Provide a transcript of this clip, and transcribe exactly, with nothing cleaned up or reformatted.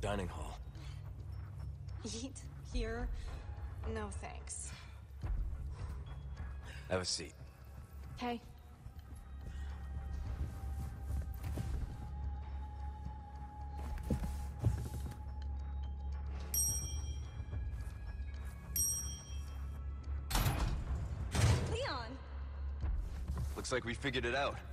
dining hall. Eat here? No thanks. Have a seat. Hey. Leon! Looks like we figured it out.